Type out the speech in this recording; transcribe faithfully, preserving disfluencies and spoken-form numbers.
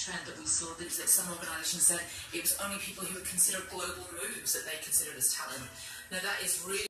trend that we saw, that, that some organisations said it was only people who would consider global moves that they considered as talent. Now that is really